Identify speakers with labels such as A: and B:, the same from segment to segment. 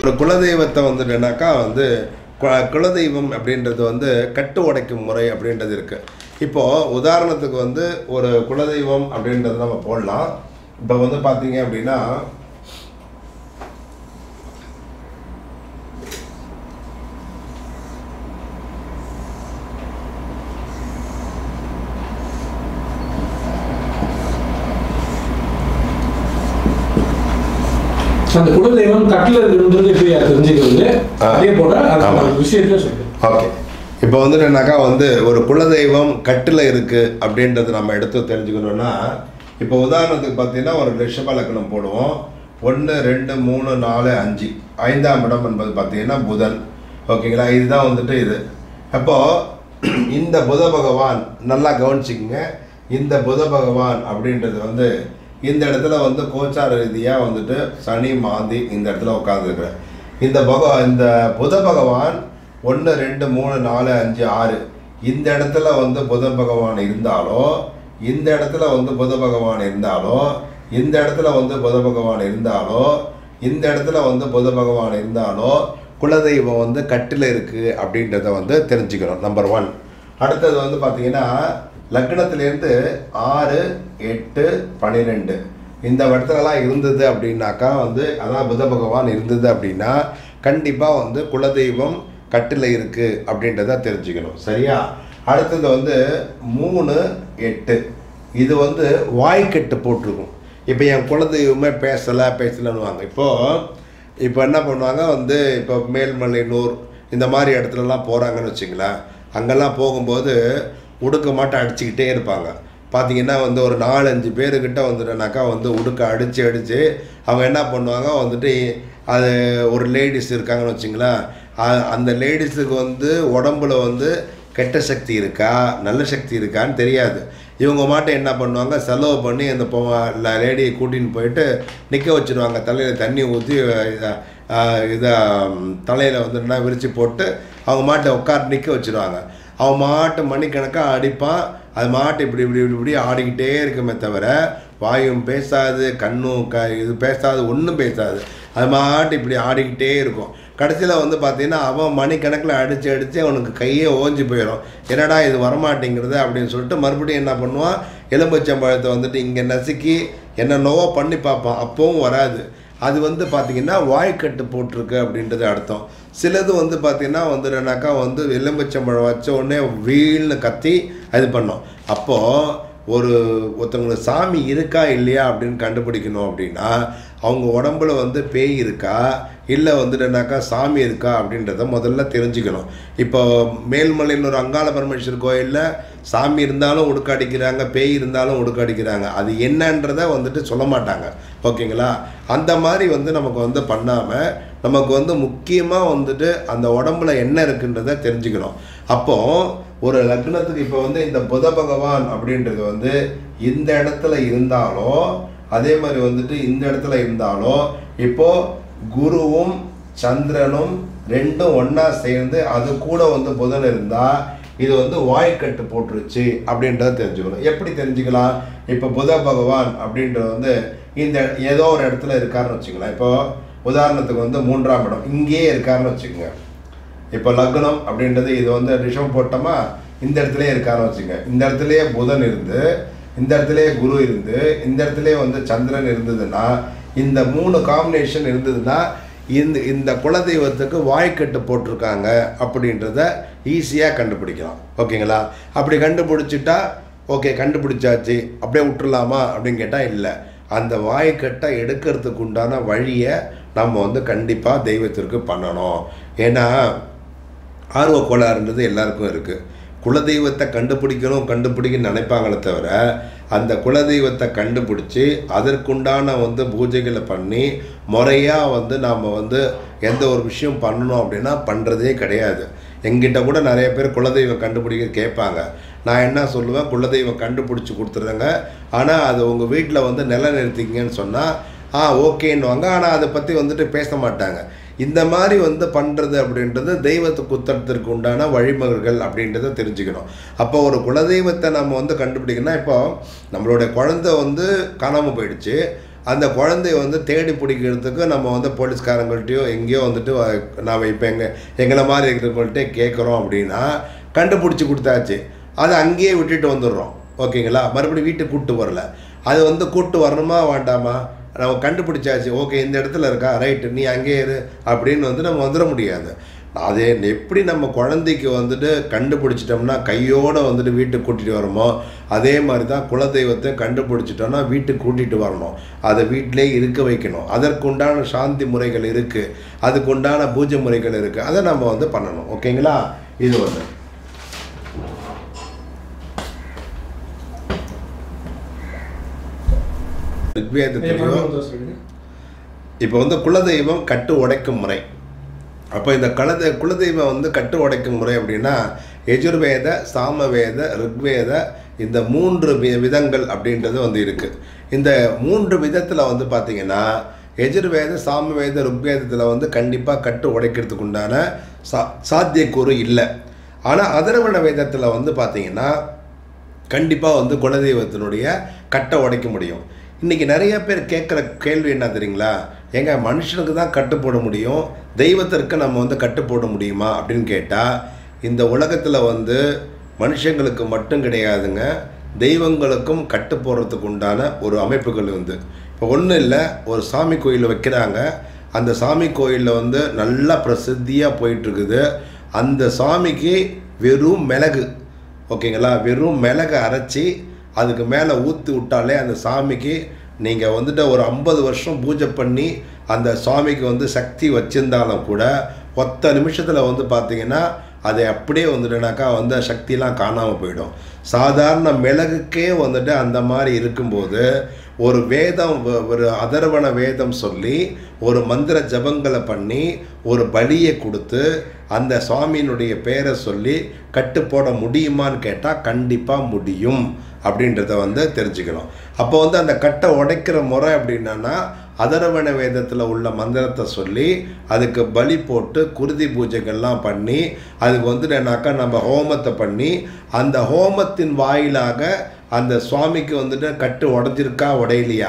A: ஒரு குலதெய்வத்தை வந்துட்டுனாக்கா வந்து குலதெய்வம் அப்படின்றது வந்து கட்டு உடைக்கும் முறை அப்படின்றது இருக்குது. இப்போது உதாரணத்துக்கு வந்து ஒரு குலதெய்வம் அப்படின்றது நம்ம போடலாம். இப்போ வந்து பார்த்தீங்க அப்படின்னா
B: அந்த குலதெய்வம் கட்டில் இருக்குன்றது எப்படி தெரிஞ்சுக்கிறது, அதே போல அந்த விஷயத்துல சொல்லுங்க.
A: ஓகே, இப்போ வந்து என்னன்னாக்கா வந்து ஒரு குலதெய்வம் கட்டில் இருக்குது அப்படின்றது நம்ம எடுத்து தெரிஞ்சுக்கணுன்னா, இப்போ உதாரணத்துக்கு பார்த்தீங்கன்னா ஒரு ரிஷப லக்னம் போடுவோம். 1 2 3 4 5 5ஆம் இடம் என்பது பார்த்தீங்கன்னா புதன். ஓகேங்களா, இதுதான் வந்துட்டு இது. அப்போது இந்த புத பகவான் நல்லா கவனிச்சிக்கங்க. இந்த புத பகவான் அப்படின்றது வந்து இந்த இடத்துல வந்து கோச்சார ரீதியாக வந்துட்டு சனி மாந்தி இந்த இடத்துல உட்காந்துருக்குறேன். இந்த புத பகவான் 1 2 3 4 5 6 இந்த இடத்துல வந்து புத பகவான் இருந்தாலோ, இந்த இடத்துல வந்து புத பகவான் இருந்தாலோ, இந்த இடத்துல வந்து புத பகவான் இருந்தாலோ, இந்த இடத்துல வந்து புத பகவான் இருந்தாலோ குலதெய்வம் வந்து கட்டில் இருக்குது அப்படின்றத வந்து தெரிஞ்சுக்கணும். நம்பர் 1. அடுத்தது வந்து பார்த்தீங்கன்னா லக்னத்திலேருந்து 6 8 12 இந்த இடத்துலலாம் இருந்தது அப்படின்னாக்கா வந்து அதான் புத பகவான் இருந்தது அப்படின்னா கண்டிப்பாக வந்து குலதெய்வம் கட்டில் இருக்குது அப்படின்றத தெரிஞ்சுக்கணும். சரியா? அடுத்தது வந்து 3 8 இது வந்து வாய்க்கட்டு போட்டிருக்கும். இப்போ என் குலதெய்வமே பேசலைன்னுவாங்க. இப்போ என்ன பண்ணுவாங்க வந்து இப்போ மேல்மலையனூர் இந்த மாதிரி இடத்துலலாம் போகிறாங்கன்னு வச்சுங்களேன். அங்கெல்லாம் போகும்போது உடுக்க மாட்டை அடிச்சுக்கிட்டே இருப்பாங்க. பார்த்திங்கன்னா வந்து ஒரு 4-5 பேருக்கிட்ட வந்துட்டனாக்கா வந்து உடுக்க அடித்து அவங்க என்ன பண்ணுவாங்க வந்துட்டு அது ஒரு லேடிஸ் இருக்காங்கன்னு வச்சுங்களேன். அந்த லேடிஸுக்கு வந்து உடம்புல வந்து கெட்ட சக்தி இருக்கா நல்ல சக்தி இருக்கான்னு தெரியாது. இவங்க மாட்டம் என்ன பண்ணுவாங்க, செலவு பண்ணி அந்த லேடியை கூட்டின்னு போயிட்டு நிற்க வச்சுருவாங்க. தலையில் தண்ணி ஊற்றி இதை தலையில் வந்து விரித்து போட்டு அவங்க மாட்டை உட்கார நிற்க வச்சுருவாங்க. அவன் மாட்டு மணிக்கணக்காக அடிப்பான். அது மாட்டு இப்படி ஆடிக்கிட்டே இருக்குமே தவிர வாயும் பேசாது, கண்ணும் இது பேசாது, ஒன்றும் பேசாது. அது மாட்டு இப்படி ஆடிக்கிட்டே இருக்கும். கடைசியில் வந்து பார்த்திங்கன்னா அவன் மணிக்கணக்கில் அடித்து அவனுக்கு கையே ஓஞ்சி போயிடும். என்னடா இது வரமாட்டேங்கிறது அப்படின்னு சொல்லிட்டு மறுபடியும் என்ன பண்ணுவான், எலும்பச்சம்பழத்தை வந்துட்டு இங்கே நசுக்கி என்னென்னவோ பண்ணி பார்ப்பான். அப்போவும் வராது. அது வந்து பார்த்திங்கன்னா வாய்க்கட்டு போட்டிருக்கு அப்படின்றது அர்த்தம். சிலது வந்து பார்த்திங்கன்னா வந்துனாக்கா வந்து எலும்பச்சம்பழம் வச்ச உடனே வீல்னு கத்தி அது பண்ணோம். அப்போது ஒருத்தவங்களுக்கு சாமி இருக்கா இல்லையா அப்படின்னு கண்டுபிடிக்கணும் அப்படின்னா அவங்க உடம்புல வந்து பேய் இருக்கா இல்லை வந்துட்டுனாக்கா சாமி இருக்கா அப்படின்றத முதல்ல தெரிஞ்சுக்கணும். இப்போ மேல்மலையில் ஒரு அங்காள பரமேஸ்வரர் கோயிலில் சாமி இருந்தாலும் உடுக்காடிக்கிறாங்க, பேய் இருந்தாலும் உடுக்காடிக்கிறாங்க. அது என்னன்றதை வந்துட்டு சொல்ல மாட்டாங்க. ஓகேங்களா? அந்த மாதிரி வந்து நமக்கு வந்து பண்ணாமல் நமக்கு வந்து முக்கியமாக வந்துட்டு அந்த உடம்புல என்ன இருக்குன்றதை தெரிஞ்சுக்கணும். அப்போது ஒரு லக்னத்துக்கு இப்போ வந்து இந்த புத பகவான் அப்படின்றது வந்து இந்த இடத்துல இருந்தாலோ அதே மாதிரி வந்துட்டு இந்த இடத்துல இருந்தாலோ இப்போது குருவும் சந்திரனும் ரெண்டும் ஒன்றா சேர்ந்து அது கூட வந்து புதன் இருந்தால் இது வந்து வாய்க்கட்டு போட்டுருச்சு அப்படின்றத தெரிஞ்சுக்கணும். எப்படி தெரிஞ்சுக்கலாம்? இப்போ புத பகவான் அப்படின்றது வந்து இந்த ஏதோ ஒரு இடத்துல இருக்காருன்னு வச்சுக்கலாம். இப்போது உதாரணத்துக்கு வந்து 3ஆம் இடம் இங்கேயே இருக்காருன்னு வச்சுக்கோங்க. இப்போ லக்னம் அப்படின்றது இது வந்து ரிஷம் போட்டோமா இந்த இடத்துலையே இருக்காருன்னு வச்சுங்க. இந்த இடத்துலையே புதன் இருந்து, இந்த இடத்துலையே குரு இருந்து, இந்த இடத்துலையே வந்து சந்திரன் இருந்ததுன்னா இந்த 3 காம்பினேஷன் இருந்ததுன்னா இந்த குலதெய்வத்துக்கு வாய்க்கட்டு போட்டிருக்காங்க அப்படின்றத ஈஸியாக கண்டுபிடிக்கலாம். ஓகேங்களா? அப்படி கண்டுபிடிச்சிட்டா ஓகே கண்டுபிடிச்சாச்சு அப்படியே விட்டுடலாமா அப்படின்னு கேட்டால் இல்லை. அந்த வாய்க்கட்டை எடுக்கிறதுக்கு உண்டான வழியை நம்ம வந்து கண்டிப்பாக தெய்வத்திற்கு பண்ணணும். ஏன்னா ஆர்வ கோளாறுன்றது எல்லாருக்கும் இருக்குது. குலதெய்வத்தை கண்டுபிடிக்க நினைப்பாங்களே தவிர அந்த குலதெய்வத்தை கண்டுபிடிச்சி அதற்குண்டான வந்து பூஜைகளை பண்ணி முறையாக வந்து நாம் வந்து எந்த ஒரு விஷயம் பண்ணணும் அப்படின்னா பண்ணுறதே கிடையாது. எங்கிட்ட கூட நிறைய பேர் குலதெய்வம் கண்டுபிடிக்க கேட்பாங்க. நான் என்ன சொல்லுவேன், குலதெய்வம் கண்டுபிடிச்சி கொடுத்துருங்க, ஆனால் அது உங்கள் வீட்டில் வந்து நிலைநிறுத்திங்கன்னு சொன்னால் ஓகேன்னுவாங்க. ஆனால் அதை பற்றி வந்துட்டு பேச மாட்டாங்க. இந்த மாதிரி வந்து பண்ணுறது அப்படின்றது தெய்வத்தை குத்தறதுக்கு உண்டான வழிமுறைகள் அப்படின்றத தெரிஞ்சுக்கணும். அப்போ ஒரு குலதெய்வத்தை நம்ம வந்து கண்டுபிடிக்கணும்னா இப்போ நம்மளுடைய குழந்தை வந்து காணாமல் போயிடுச்சு. அந்த குழந்தைய வந்து தேடி பிடிக்கிறதுக்கு நம்ம வந்து போலீஸ்காரங்கள்ட்டையோ எங்கேயோ வந்துட்டு நாம் இப்போ எங்களை மாதிரி இருக்கிறவங்கள்ட்டே கேட்குறோம் அப்படின்னா கண்டுபிடிச்சி கொடுத்தாச்சு, அதை அங்கேயே விட்டுட்டு வந்துடுறோம். ஓகேங்களா? மறுபடியும் வீட்டுக்கு கூப்பிட்டு வரல. அது வந்து கூப்பிட்டு வரணுமா வேண்டாமா? நம்ம கண்டுபிடிச்சாச்சு, ஓகே இந்த இடத்துல இருக்கா, ரைட்டு நீ அங்கேயே இரு அப்படின்னு வந்து நம்ம வந்துட முடியாது. அதே எப்படி நம்ம குழந்தைக்கு வந்துட்டு கண்டுபிடிச்சிட்டோம்னா கையோடு வந்துட்டு வீட்டுக்கு கூட்டிகிட்டு வரோமோ, அதே மாதிரி தான் குலதெய்வத்தை கண்டுபிடிச்சிட்டோம்னா வீட்டுக்கு கூட்டிகிட்டு வரணும். அதை வீட்டிலே இருக்க வைக்கணும். அதற்குண்டான சாந்தி முறைகள் இருக்குது, அதுக்குண்டான பூஜை முறைகள் இருக்குது. அதை நம்ம வந்து பண்ணணும். ஓகேங்களா? இது வந்து ரிக்வேதத்திலையோ இப்போ வந்து குலதெய்வம் கட்டு உடைக்கும் முறை. அப்போ இந்த குலதெய்வம் வந்து கட்டு உடைக்கும் முறை அப்படின்னா யஜுர்வேத, சாமவேத, ரிக்வேத இந்த 3 விதங்கள் அப்படின்றது வந்து இருக்குது. இந்த 3 விதத்தில் வந்து பார்த்திங்கன்னா யஜுர்வேத, சாமவேத, ருக்வேதத்தில் வந்து கண்டிப்பாக கட்டு உடைக்கிறதுக்கு உண்டான சாத்தியக்கூறு இல்லை. ஆனால் அதர்வண வேதத்தில் வந்து பார்த்திங்கன்னா கண்டிப்பாக வந்து குலதெய்வத்தினுடைய கட்டை உடைக்க முடியும். இன்றைக்கி நிறைய பேர் கேட்குற கேள்வி என்ன தெரியுங்களா? ஏங்க மனுஷனுக்கு தான் கட்டு போட முடியும், தெய்வத்திற்கு நம்ம வந்து கட்டு போட முடியுமா அப்படின்னு கேட்டால், இந்த உலகத்தில் வந்து மனுஷங்களுக்கு மட்டும் கிடையாதுங்க, தெய்வங்களுக்கும் கட்டு போடுறதுக்கு உண்டான ஒரு அமைப்புகள் வந்து இப்போ ஒன்றும் இல்லை. ஒரு சாமி கோயிலில் வைக்கிறாங்க, அந்த சாமி கோயிலில் வந்து நல்லா பிரசித்தியாக போயிட்டுருக்குது. அந்த சாமிக்கு வெறும் மிளகு, ஓகேங்களா, வெறும் மிளகை அரைச்சி அதுக்கு மேலே ஊற்றி விட்டாலே அந்த சாமிக்கு நீங்கள் வந்துட்டு ஒரு 50 வருஷம் பூஜை பண்ணி அந்த சாமிக்கு வந்து சக்தி வச்சுருந்தாலும் கூட 10 நிமிஷத்தில் வந்து பார்த்திங்கன்னா அதை அப்படியே வந்துட்டுனாக்கா வந்து சக்திலாம் காணாமல் போயிடும். சாதாரண மிளகுக்கே வந்துட்டு அந்த மாதிரி இருக்கும்போது ஒரு வேதம், ஒரு அதர்வண வேதம் சொல்லி ஒரு மந்திர ஜபங்களை பண்ணி ஒரு பலியை கொடுத்து அந்த சுவாமியினுடைய பேரை சொல்லி கட்டு போட முடியுமான்னு கேட்டால் கண்டிப்பாக முடியும் அப்படின்றத வந்து தெரிஞ்சுக்கணும். அப்போ வந்து அந்த கட்டை உடைக்கிற முறை அப்படின்னா அதர்வண வேதத்தில் உள்ள மந்திரத்தை சொல்லி அதுக்கு பலி போட்டு குருதி பூஜைகள்லாம் பண்ணி அதுக்கு வந்துட்டு என்னாக்கா நம்ம ஹோமத்தை பண்ணி அந்த ஹோமத்தின் வாயிலாக அந்த சுவாமிக்கு வந்துட்டு கட்டு உடைஞ்சிருக்கா உடையலையா,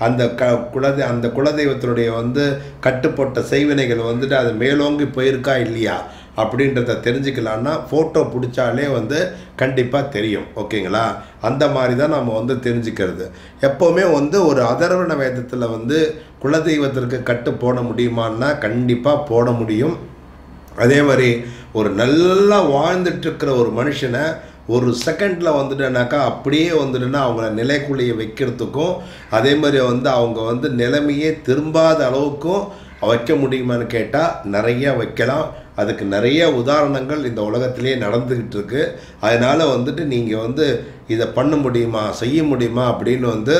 A: அந்த குலதெய்வத்தினுடைய வந்து கட்டுப்பட்ட செய்வினைகள் வந்துட்டு அது மேலோங்கி போயிருக்கா இல்லையா அப்படின்றத தெரிஞ்சுக்கலான்னா ஃபோட்டோ பிடிச்சாலே வந்து கண்டிப்பாக தெரியும். ஓகேங்களா? அந்த மாதிரி தான் நம்ம வந்து தெரிஞ்சுக்கிறது. எப்போவுமே வந்து ஒரு அதர்வண வேதத்தில் வந்து குலதெய்வத்திற்கு கட்டு போட முடியுமான்னா கண்டிப்பாக போட முடியும். அதே மாதிரி ஒரு நல்லா வாழ்ந்துட்டுருக்கிற ஒரு மனுஷனை ஒரு செகண்டில் வந்துட்டுனாக்கா அப்படியே வந்துட்டுன்னா அவங்கள நிலைக்குள்ளைய வைக்கிறதுக்கும் அதே மாதிரி வந்து அவங்க வந்து நிலைமையே திரும்பாத அளவுக்கும் வைக்க முடியுமான்னு கேட்டால் நிறையா வைக்கலாம். அதுக்கு நிறைய உதாரணங்கள் இந்த உலகத்திலே நடந்துக்கிட்டு இருக்கு. அதனால் வந்துட்டு நீங்கள் வந்து இதை பண்ண முடியுமா, செய்ய முடியுமா அப்படின்னு வந்து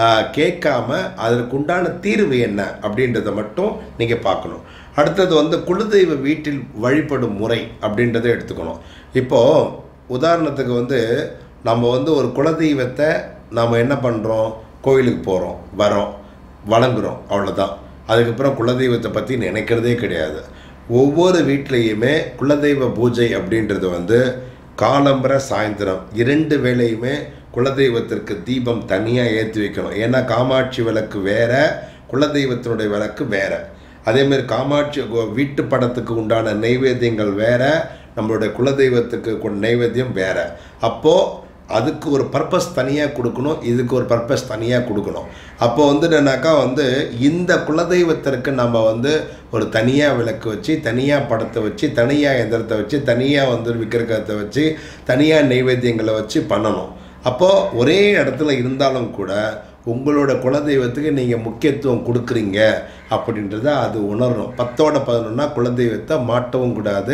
A: கேட்காம அதற்குண்டான தீர்வு என்ன அப்படின்றத மட்டும் நீங்கள் பார்க்கணும். அடுத்தது வந்து குலதெய்வ வீட்டில் வழிபடும் முறை அப்படின்றத எடுத்துக்கணும். இப்போது உதாரணத்துக்கு வந்து நம்ம வந்து ஒரு குலதெய்வத்தை நாம் என்ன பண்ணுறோம், கோயிலுக்கு போகிறோம், வரோம், வணங்குறோம், அவ்வளோதான். அதுக்கப்புறம் குலதெய்வத்தை பற்றி நினைக்கிறதே கிடையாது. ஒவ்வொரு வீட்லேயுமே குலதெய்வ பூஜை அப்படின்றது வந்து காலம்பரை சாயந்தரம் 2 வேளையுமே குலதெய்வத்திற்கு தீபம் தனியாக ஏற்றி வைக்கணும். ஏன்னா காமாட்சி விளக்கு வேறு, குலதெய்வத்தினுடைய விளக்கு வேறு. அதேமாதிரி காமாட்சி வீட்டு படத்துக்கு உண்டான நைவேத்தியங்கள் வேறு, நம்மளுடைய குலதெய்வத்துக்கு நைவேத்தியம் வேறு. அப்போது அதுக்கு ஒரு பர்பஸ் தனியாக கொடுக்கணும், இதுக்கு ஒரு பர்பஸ் தனியாக கொடுக்கணும். அப்போ வந்து என்னன்னாக்கா வந்து இந்த குலதெய்வத்திற்கு நம்ம வந்து ஒரு தனியாக விளக்கு வச்சு, தனியாக படத்தை வச்சு, தனியாக எந்திரத்தை வச்சு, தனியாக வந்து விக்கிரகத்தை வச்சு, தனியாக நைவேத்தியங்களை வச்சு பண்ணணும். அப்போது ஒரே இடத்துல இருந்தாலும் கூட உங்களோட குலதெய்வத்துக்கு நீங்கள் முக்கியத்துவம் கொடுக்குறீங்க அப்படின்றத அது உணரணும். 10/11 குலதெய்வத்தை மாட்டவும் கூடாது,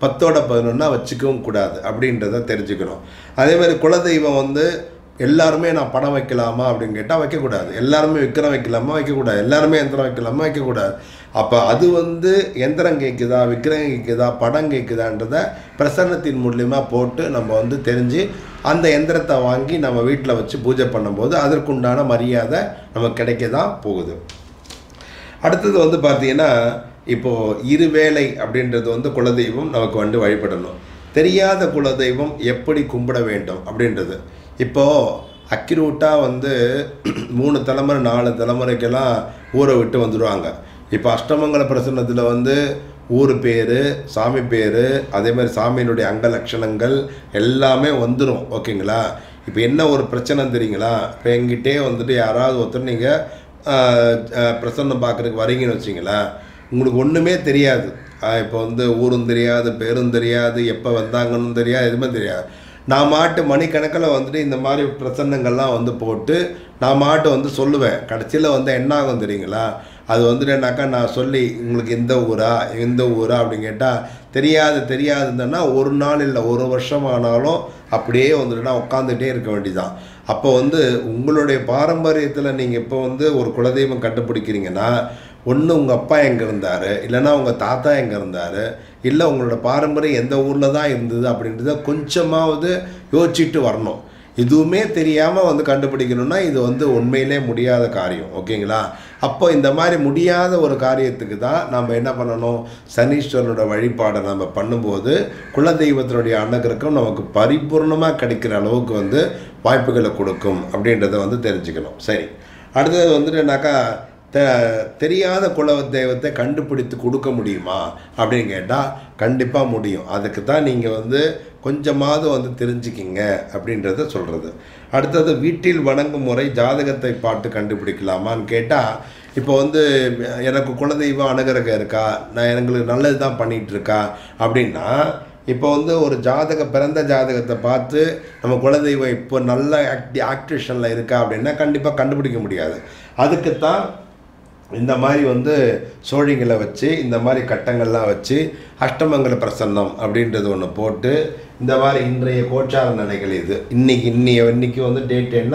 A: 10/11 வச்சுக்கவும் கூடாது அப்படின்றத தெரிஞ்சுக்கணும். அதேமாதிரி குலதெய்வம் வந்து எல்லாருமே நான் படம் வைக்கலாமா அப்படின்னு கேட்டால் வைக்கக்கூடாது. எல்லாருமே விக்கிரம் வைக்கலாமா வைக்கக்கூடாது. எல்லாருமே எந்திரம் வைக்கலாமா வைக்கக்கூடாது. அப்போ அது வந்து எந்திரம் கேட்குதா, விக்கிரகம் கேட்குதா, படம் கேட்குதான்றத பிரசன்னத்தின் மூலியமாக போட்டு நம்ம வந்து தெரிஞ்சு அந்த எந்திரத்தை வாங்கி நம்ம வீட்டில் வச்சு பூஜை பண்ணும்போது அதற்குண்டான மரியாதை நமக்கு கிடைக்க தான் போகுது. அடுத்தது வந்து பார்த்திங்கன்னா இப்போது இருவேளை அப்படின்றது வந்து குலதெய்வம் நமக்கு வந்து வழிபடணும். தெரியாத குலதெய்வம் எப்படி கும்பிட வேண்டும் அப்படின்றது. இப்போது அக்யூரேட்டாக வந்து 3 தலைமுறை 4 தலைமுறைக்கெல்லாம் ஊரை விட்டு வந்துடுவாங்க. இப்போ அஷ்டமங்கல பிரசன்னத்தில் வந்து ஊர் பேர், சாமி பேர், அதே மாதிரி சாமியினுடைய அங்க லட்சணங்கள் எல்லாமே வந்துடும். ஓகேங்களா? இப்போ என்ன ஒரு பிரச்சனை தெரியுங்களா? இப்போ எங்கிட்டே வந்துட்டு யாராவது ஒருத்தர் நீங்கள் பிரசன்னம் பார்க்குறதுக்கு வரீங்கன்னு வச்சிங்களேன், உங்களுக்கு ஒன்றுமே தெரியாது. இப்போ வந்து ஊரும் தெரியாது, பேரும் தெரியாது, எப்போ வந்தாங்கன்னு தெரியாது, எதுவுமே தெரியாது. நான் மாட்டு மணிக்கணக்கில் வந்துட்டு இந்த மாதிரி பிரசன்னங்கள்லாம் வந்து போட்டு நான் மாட்டு வந்து சொல்லுவேன். கடைசியில் வந்து என்ன ஆகும் தெரியுங்களா? அது வந்துட்டு என்னாக்கா நான் சொல்லி உங்களுக்கு எந்த ஊரா அப்படின்னு கேட்டால் தெரியாதுன்னா ஒரு நாள் இல்லை 1 வருஷம் ஆனாலும் அப்படியே வந்துட்டு நான் உட்காந்துட்டே இருக்க வேண்டியதான். அப்போ வந்து உங்களுடைய பாரம்பரியத்தில் நீங்கள் இப்போ வந்து ஒரு குலதெய்வம் கண்டுபிடிக்கிறீங்கன்னா, ஒன்று உங்கள் அப்பா எங்கே இருந்தார், இல்லைன்னா உங்கள் தாத்தா எங்கே இருந்தார், இல்லை உங்களோட பாரம்பரியம் எந்த ஊரில் தான் இருந்தது அப்படின்றத கொஞ்சமாவது யோசிச்சுட்டு வரணும். எதுவுமே தெரியாமல் வந்து கண்டுபிடிக்கணும்னா இது வந்து உண்மையிலே முடியாத காரியம். ஓகேங்களா? அப்போ இந்த மாதிரி முடியாத ஒரு காரியத்துக்கு தான் நம்ம என்ன பண்ணணும், சனீஸ்வரனோட வழிபாடை நம்ம பண்ணும்போது குலதெய்வத்தினுடைய அனுகிரகம் நமக்கு பரிபூர்ணமாக கிடைக்கிற அளவுக்கு வந்து வாய்ப்புகளை கொடுக்கும் அப்படின்றத வந்து தெரிஞ்சுக்கணும். சரி, அடுத்தது வந்துட்டுனாக்கா தெரியாத குலதெய்வத்தை கண்டுபிடித்து கொடுக்க முடியுமா அப்படின்னு கேட்டால் கண்டிப்பாக முடியும். அதுக்கு தான் நீங்கள் வந்து கொஞ்சமாவது வந்து தெரிஞ்சுக்கிங்க அப்படின்றத சொல்கிறது. அடுத்தது வீட்டில் வணங்கும் முறை ஜாதகத்தை பார்த்து கண்டுபிடிக்கலாமான்னு கேட்டால், இப்போ வந்து எனக்கு குலதெய்வம் அனுகிரகம் இருக்கா, நான் எங்களுக்கு நல்லது தான் பண்ணிகிட்ருக்கா அப்படின்னா, இப்போ வந்து ஒரு பிறந்த ஜாதகத்தை பார்த்து நம்ம குலதெய்வம் இப்போ நல்ல ஆக்டிவேஷனில் இருக்கா அப்படின்னா கண்டிப்பாக கண்டுபிடிக்க முடியாது. அதுக்குத்தான் இந்த மாதிரி வந்து சோழிங்களை வச்சு இந்த மாதிரி கட்டங்கள்லாம் வச்சு அஷ்டமங்கல பிரசன்னம் அப்படின்றது ஒன்று போட்டு இந்த மாதிரி இன்றைய கோச்சார நிலைகள் இது இன்னைக்கு வந்து டேட் என்ன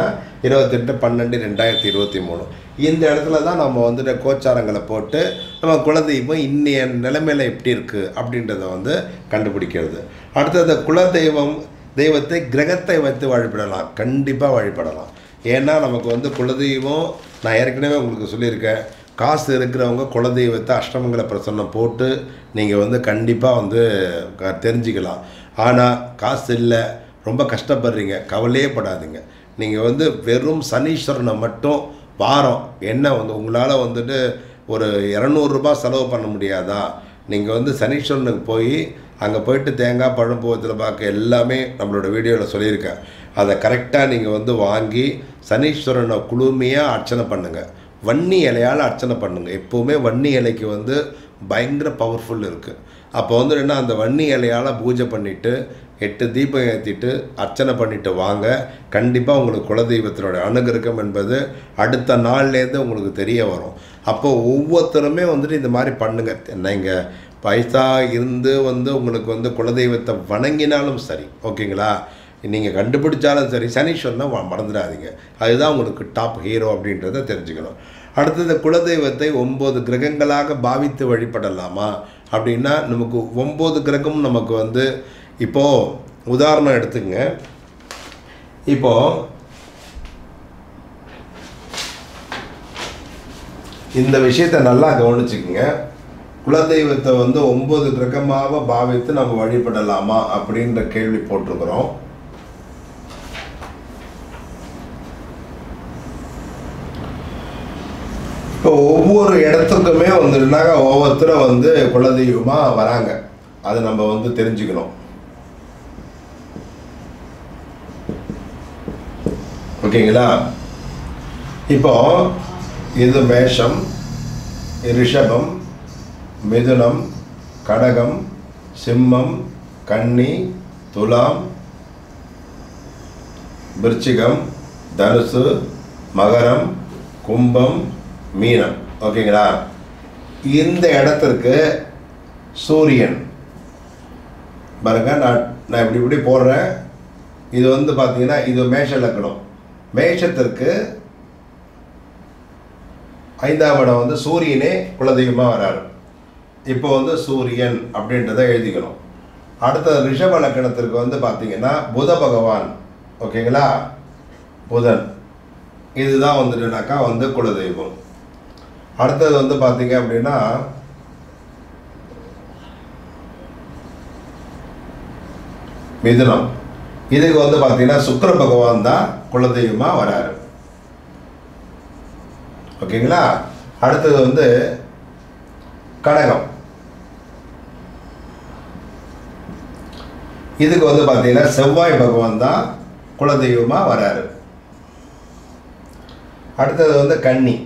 A: 28/12/2023 இந்த இடத்துல தான் நம்ம வந்துட்டு கோச்சாரங்களை போட்டு நம்ம குலதெய்வம் இன்னைய நிலைமையில் எப்படி இருக்குது அப்படின்றத வந்து கண்டுபிடிக்கிறது. அடுத்தது தெய்வத்தை கிரகத்தை வைத்து வழிபடலாம், கண்டிப்பாக வழிபடலாம். ஏன்னா நமக்கு வந்து குலதெய்வம் நான் ஏற்கனவே உங்களுக்கு சொல்லியிருக்கேன், காசு இருக்கிறவங்க குலதெய்வத்தை அஷ்டமங்கல பிரசன்னம் போட்டு நீங்கள் வந்து கண்டிப்பாக வந்து தெரிஞ்சுக்கலாம். ஆனால் காசு இல்லை, ரொம்ப கஷ்டப்படுறீங்க, கவலையே படாதீங்க. நீங்கள் வந்து வெறும் சனீஸ்வரனை மட்டும் வாரம் என்ன வந்து உங்களால் வந்துட்டு ஒரு 200 ரூபாய் செலவு பண்ண முடியாதா? நீங்கள் வந்து சனீஸ்வரனுக்கு போய் அங்கே போயிட்டு தேங்காய் பழம் பூவத்தில் பார்க்க எல்லாமே நம்மளோட வீடியோவில் சொல்லியிருக்கேன். அதை கரெக்டாக நீங்கள் வந்து வாங்கி சனீஸ்வரனை குளுமையாக அர்ச்சனை பண்ணுங்கள். வன்னி இலையால் அர்ச்சனை பண்ணுங்கள். எப்போவுமே வன்னி இலைக்கு வந்து பயங்கர பவர்ஃபுல் இருக்குது. அப்போ வந்து என்ன, அந்த வன்னி இலையால் பூஜை பண்ணிவிட்டு 8 தீபம் ஏற்றிட்டு அர்ச்சனை பண்ணிவிட்டு வாங்க. கண்டிப்பாக உங்களுக்கு குலதெய்வத்தினுடைய அனுகிரகம் என்பது அடுத்த நாள்லேருந்து உங்களுக்கு தெரிய வரும். அப்போ ஒவ்வொருத்தருமே வந்துட்டு இந்த மாதிரி பண்ணுங்கள். நீங்கள் பைசா இருந்து வந்து உங்களுக்கு வந்து குலதெய்வத்தை வணங்கினாலும் சரி, ஓகேங்களா, நீங்கள் கண்டுபிடிச்சாலும் சரி, சனீஸ்வரனை மறந்துடாதீங்க. அதுதான் உங்களுக்கு டாப் ஹீரோ அப்படின்றத தெரிஞ்சுக்கணும். அடுத்தது குலதெய்வத்தை 9 கிரகங்களாக பாவித்து வழிபடலாமா அப்படின்னா, நமக்கு 9 கிரகம் நமக்கு வந்து இப்போது உதாரணம் எடுத்துங்க. இப்போது இந்த விஷயத்தை நல்லா கவனிச்சுக்குங்க. குலதெய்வத்தை வந்து 9 கிரகமாக பாவித்து நம்ம வழிபடலாமா அப்படின்ற கேள்வி போட்டிருக்கிறோம். இப்போ ஒவ்வொரு இடத்துக்குமே வந்துட்டுனாக்கா ஒவ்வொருத்தரும் வந்து குலதெய்வமாக வராங்க. அதை நம்ம வந்து தெரிஞ்சுக்கணும். ஓகேங்களா? இப்போ இது மேஷம், ரிஷபம், மிதுனம், கடகம், சிம்மம், கன்னி, துலாம், விருச்சிகம், தனுசு, மகரம், கும்பம், மீனம். ஓகேங்களா? இந்த இடத்திற்கு சூரியன் பாருங்க, நான் இப்படி போடுறேன். இது வந்து பார்த்தீங்கன்னா இது மேஷ லக்னம். மேஷத்திற்கு 5ஆம் இடம் வந்து சூரியனே குலதெய்வமாக வராரு. இப்போ வந்து சூரியன் அப்படின்றத எழுதிக்கணும். அடுத்த ரிஷப லக்னத்திற்கு வந்து பார்த்தீங்கன்னா புத பகவான். ஓகேங்களா? புதன் இதுதான் வந்துட்டுனாக்கா வந்து குலதெய்வம். அடுத்தது வந்து பார்த்தீங்க அப்படின்னா மிதுனம். இதுக்கு வந்து பார்த்தீங்கன்னா சுக்கிர பகவான் தான் குலதெய்வமாக வராரு. ஓகேங்களா? அடுத்தது வந்து கடகம். இதுக்கு வந்து பார்த்தீங்கன்னா செவ்வாய் பகவான் தான் குலதெய்வமாக வராரு. அடுத்தது வந்து கன்னி.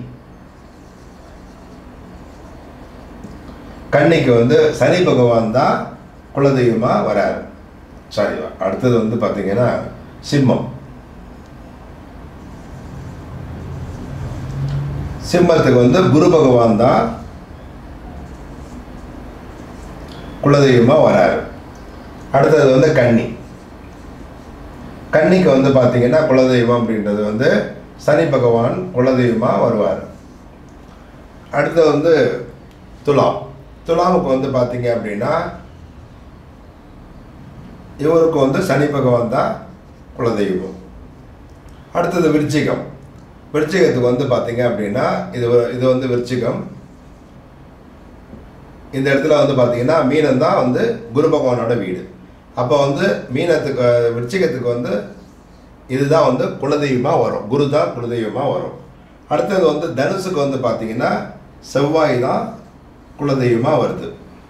A: கன்னிக்கு வந்து சனி பகவான் தான் குலதெய்வமாக வராரு. சாரி, அடுத்தது வந்து பார்த்தீங்கன்னா சிம்மம். சிம்மத்துக்கு வந்து குரு பகவான் தான் குலதெய்வமாக வராரு. அடுத்தது வந்து கன்னி. கன்னிக்கு வந்து பார்த்தீங்கன்னா குலதெய்வம் அப்படின்றது வந்து சனி பகவான் குலதெய்வமாக வருவார். அடுத்தது வந்து துலாம். துலாமுக்கு வந்து பார்த்தீங்க அப்படின்னா இவருக்கு வந்து சனி பகவான் தான் குலதெய்வம். அடுத்தது விருச்சிகம். விருச்சிகத்துக்கு வந்து பார்த்தீங்க அப்படின்னா இது வந்து விருச்சிகம். இந்த இடத்துல வந்து பார்த்தீங்கன்னா மீனம் தான் வந்து குரு பகவானோட வீடு. அப்போ வந்து விருச்சிகத்துக்கு வந்து இதுதான் வந்து குலதெய்வமாக வரும். குரு தான் குலதெய்வமாக வரும். அடுத்தது வந்து தனுசுக்கு வந்து பார்த்தீங்கன்னா செவ்வாய் தான் குலதெய்வமாக வருது.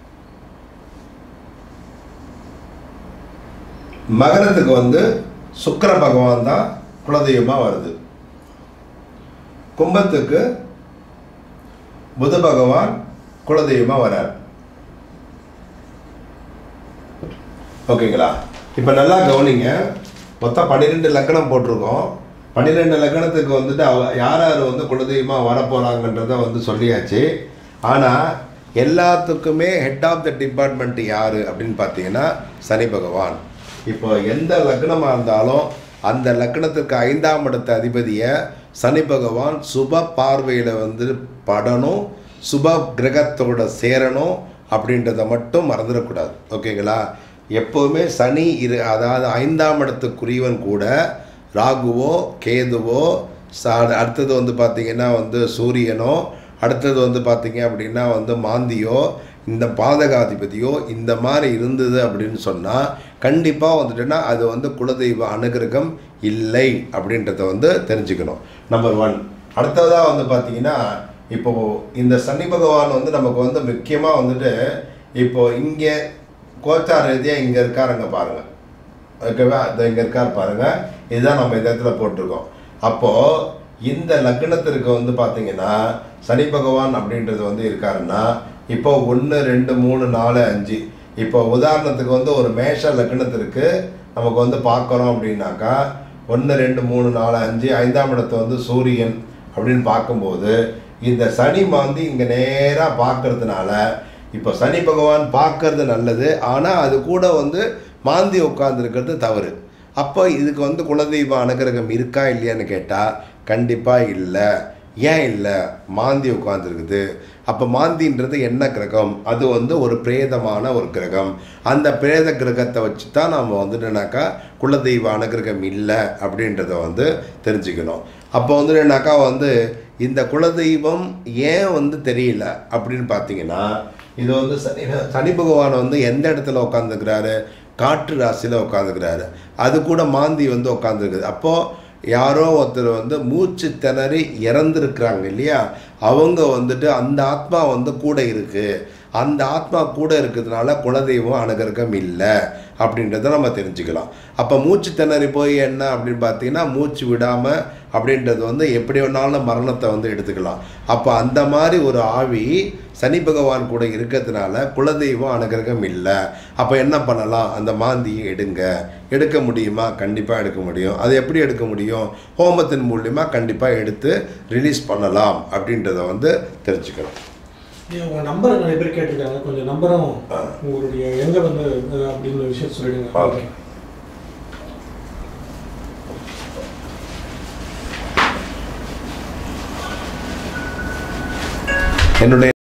A: மகரத்துக்கு வந்து சுக்கிர பகவான் தான் குலதெய்வமாக வருது. கும்பத்துக்கு புத பகவான் குலதெய்வமாக வரார். ஓகேங்களா? இப்போ நல்லா கவனிங்க. மொத்தம் 12 லக்கணம் போட்டிருக்கோம். 12 லக்கணத்துக்கு வந்துட்டு யார் யார் வந்து குலதெய்வமாக வரப்போகிறாங்கன்றதை வந்து சொல்லியாச்சு. ஆனால் எல்லாத்துக்குமே ஹெட் ஆஃப் த டிபார்ட்மெண்ட் யார் அப்படின்னு பார்த்தீங்கன்னா சனி பகவான். இப்போ எந்த லக்னமாக இருந்தாலும் அந்த லக்னத்துக்கு 5ஆம் இடத்த அதிபதியை சனி பகவான் சுப பார்வையில் வந்து படணும், சுப கிரகத்தோட சேரணும் அப்படின்றத மட்டும் மறந்துடக்கூடாது. ஓகேங்களா? எப்போவுமே சனி அதாவது 5ஆம் இடத்துக்குரியவன் கூட ராகுவோ கேதுவோ அடுத்தது வந்து பார்த்திங்கன்னா வந்து சூரியனோ அடுத்தது வந்து பார்த்திங்க அப்படின்னா வந்து மாந்தியோ இந்த பாதகாதிபதியோ இந்த மாதிரி இருந்தது அப்படின்னு சொன்னால் கண்டிப்பாக வந்துட்டுன்னா அது வந்து குலதெய்வ அனுகிரகம் இல்லை அப்படின்றத வந்து தெரிஞ்சுக்கணும். நம்பர் 1. அடுத்ததாக வந்து பார்த்திங்கன்னா இப்போது இந்த சனி பகவான் வந்து நமக்கு வந்து முக்கியமாக வந்துட்டு இப்போது இங்கே கோச்சார ரீதியாக இங்கே இருக்காருங்க பாருங்கள். ஓகேவா? அது இங்கே இருக்கார் பாருங்கள். இதுதான் நம்ம இந்த இடத்துல போட்டிருக்கோம். அப்போது இந்த லக்னத்திற்கு வந்து பார்த்திங்கன்னா சனி பகவான் அப்படின்றது வந்து இருக்காருன்னா இப்போ 1 2 3 4 5 இப்போ உதாரணத்துக்கு வந்து ஒரு மேஷ லக்னத்திற்கு நமக்கு வந்து பார்க்குறோம் அப்படின்னாக்கா 1 2 3 4 5 5ஆம் இடத்தை வந்து சூரியன் அப்படின்னு பார்க்கும்போது இந்த சனி வந்து இங்கே நேராக பார்க்கறதுனால இப்போ சனி பகவான் பார்க்கறது நல்லது. ஆனால் அது கூட வந்து மாந்தி உட்கார்ந்துருக்கிறது தவறு. அப்போ இதுக்கு வந்து குலதெய்வ அனுகிரகம் இருக்கா இல்லையான்னு கேட்டால் கண்டிப்பாக இல்லை. ஏன் இல்லை? மாந்தி உட்கார்ந்துருக்குது. அப்போ மாந்தின்றது என்ன கிரகம்? அது வந்து ஒரு பிரேதமான ஒரு கிரகம். அந்த பிரேத கிரகத்தை வச்சு தான் நம்ம வந்துட்டுனாக்கா குலதெய்வ அனுகிரகம் இல்லை அப்படின்றத வந்து தெரிஞ்சுக்கணும். அப்போ வந்துட்டுனாக்கா வந்து இந்த குலதெய்வம் ஏன் வந்து தெரியல அப்படின்னு பார்த்தீங்கன்னா இது வந்து சனி பகவான் வந்து எந்த இடத்துல உட்காந்துக்கிறாரு? காற்று ராசியில் உட்காந்துக்கிறாரு. அது கூட மாந்தி வந்து உட்காந்துருக்குது. அப்போது யாரோ ஒருத்தர் வந்து மூச்சு திணறி இறந்துருக்குறாங்க இல்லையா? அவங்க வந்துட்டு அந்த ஆத்மா வந்து கூட இருக்குது. அந்த ஆத்மா கூட இருக்கிறதுனால குலதெய்வம் அனுகிரகம் இல்லை அப்படின்றத நம்ம தெரிஞ்சுக்கலாம். அப்போ மூச்சு திணறி போய் என்ன அப்படின்னு பார்த்தீங்கன்னா மூச்சு விடாமல் அப்படின்றது வந்து எப்படி வேணாலும் மரணத்தை வந்து எடுத்துக்கலாம். அப்போ அந்த மாதிரி ஒரு ஆவி சனி பகவான் கூட இருக்கிறதுனால குலதெய்வம் அனுகிரகம் இல்லை. அப்போ என்ன பண்ணலாம்? அந்த மாந்தியை எடுக்க முடியுமா? கண்டிப்பாக எடுக்க முடியும். அது எப்படி எடுக்க முடியும்? ஹோமத்தின் மூலியமாக கண்டிப்பாக எடுத்து ரிலீஸ் பண்ணலாம் அப்படின்றத வந்து தெரிஞ்சுக்கணும்.
B: உங்கள் நம்பர் நிறைய பேர் கேட்டிருக்காங்க. கொஞ்சம் நம்பரும் உங்களுடைய எங்கே வந்து அப்படின்னு விஷயம் சொல்லிடுங்க.
A: ஓகே. என்னுடைய